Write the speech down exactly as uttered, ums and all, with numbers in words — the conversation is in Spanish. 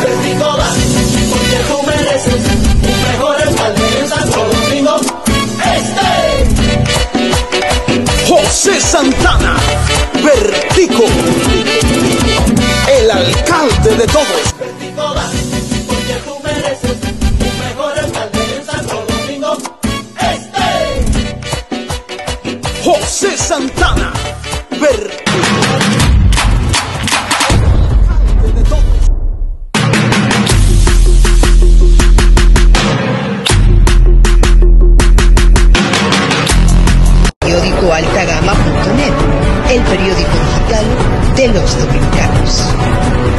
Verticoda, porque tú mereces un mejor alcalde en Santo Domingo Este. José Santana, Vertico, el alcalde de todos. Verticoda, porque tú mereces un mejor alcalde en Santo Domingo Este. José Santana, Vertico. Periódico Altagama punto net, el periódico digital de los dominicanos.